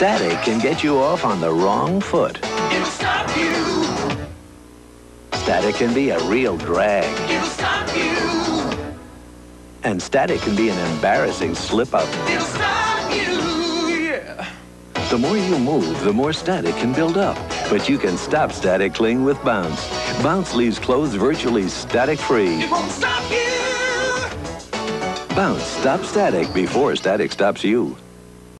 Static can get you off on the wrong foot. It'll stop you. Static can be a real drag. It'll stop you. And static can be an embarrassing slip-up. It'll stop you. Yeah. The more you move, the more static can build up. But you can stop static cling with Bounce. Bounce leaves clothes virtually static-free. It won't stop you. Bounce stops static before static stops you.